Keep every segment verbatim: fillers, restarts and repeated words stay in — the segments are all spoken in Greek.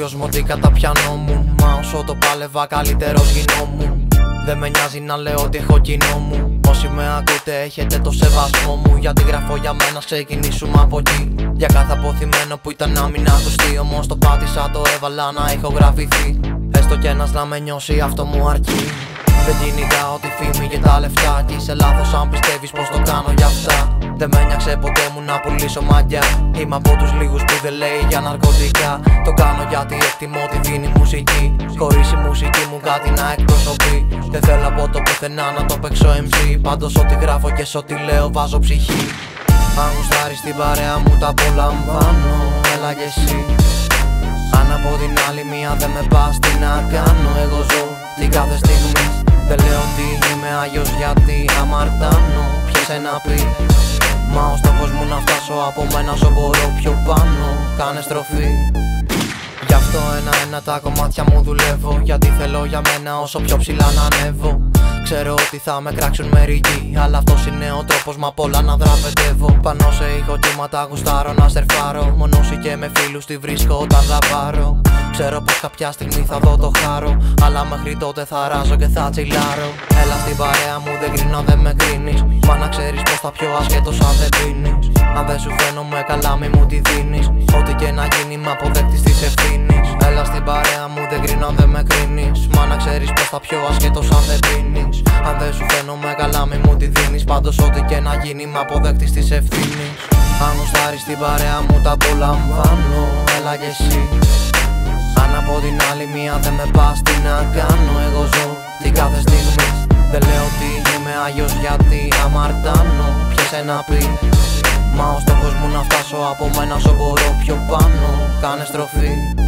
ότι καταπιανόμουν. Μα όσο το πάλευα καλύτερος γινόμουν. Δεν με νοιάζει να λέω ότι έχω κοινό μου. Όσοι με ακούτε έχετε το σεβασμό μου. Γιατί γράφω για μένα, ξεκινήσουμε από εκεί. Για κάθε αποθυμένο που ήταν να μην ακουστεί. Όμως το πάτησα, το έβαλα να ηχογραφηθεί. Έστω κι ένας να με νιώσει, αυτό μου αρκεί. Δεν κυνηγάω τη φήμη και τα λεφτά. Κι είσαι λάθος αν πιστεύεις πως το κάνω για αυτά. Δεν με νοιάξε ποτέ μου να πουλήσω μαγιά. Είμαι από τους λίγους που δεν λέει για ναρκωτικά. Το κάνω γιατί εκτιμώ τη δίνει μουσική. Χωρίς η μουσική μου κάτι να εκπροσωπεί. Δεν θέλω από το πουθενά να το παίξω εμ σι. Πάντως ό,τι γράφω και σ' ό,τι λέω βάζω ψυχή. Αν γουστάρεις την παρέα μου τα απολαμβάνω. Έλα κι εσύ. Αν από την άλλη μία δεν με πας, τι να κάνω. Εγώ ζω την κάθε στιγμή. Δεν λέω ότι είμαι άγιος γιατί αμαρτάνω. Ποιες ένα πει. Μα ο στόχος μου να φτάσω από μένα όσο μπορώ πιο πάνω. Κάνε στροφή. Γι' αυτό ένα-ένα τα κομμάτια μου δουλεύω. Γιατί θέλω για μένα όσο πιο ψηλά να ανέβω. Ξέρω ότι θα με κράξουν μερικοί, αλλά αυτός είναι ο τρόπος μ' απ' όλα να δραπετεύω. Πάνω σε ηχοκύματα γουστάρω να σερφάρω. Μονόσι και με φίλους τη βρίσκω όταν δαπάρω. Ξέρω πως κάποια στιγμή θα δω το χάρο, αλλά μέχρι τότε θα ράζω και θα τσιλάρω. Έλα στην παρέα μου, δεν κρίνω, δεν με κρίνεις. Μα να ξέρεις πως θα πιο ασχέτως αν δεν πίνεις. Αν δεν σου φαίνομαι καλά μη μου τη δίνεις. Ό,τι και να γίνει μ' αποδέκτης της ευθύνης. Έλα στην παρέα μου, δεν κρίνω, δεν με κρίνεις. Μα να ξέρεις πως θα πιο ασχέτως αν δεν πίνεις. Αν δεν σου φαίνομαι καλά μη μου τη δίνεις. Πάντως ό,τι και να γίνει μ' αποδέκτης της ευθύνης. Αν γουστάρεις την παρέα μου τα απολαμβάνω. Έλα κι εσύ. Αν από την άλλη μία δεν με πας, τι να κάνω. Εγώ ζω την κάθε στιγμή. Δεν λέω ότι είμαι άγιος γιατί αμαρτάνω. Ποιες ένα πει. Μα ο στόχος μου να φτάσω από μένα όσο μπορώ πιο πάνω. Κάνε στροφή.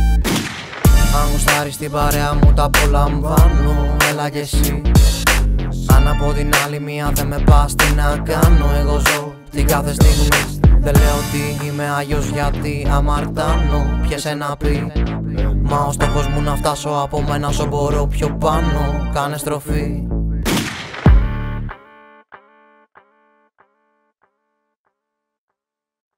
Αν γουστάρεις την παρέα μου τα απολαμβάνω. Έλα κι εσύ. Αν από την άλλη μία δεν με πας, τι να κάνω. Εγώ ζω την κάθε στιγμή. Δεν λέω ότι είμαι άγιος γιατί αμαρτάνω. Ποιες ένα πει. Μα ο στόχος μου να φτάσω από μένα όσο μπορώ πιο πάνω. Κάνε στροφή.